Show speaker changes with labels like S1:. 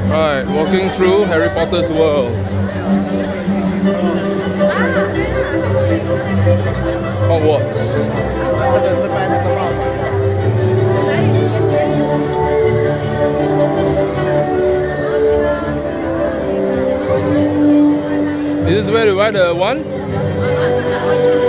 S1: Right, walking through Harry Potter's world. Hogwarts. Is this where you buy the one?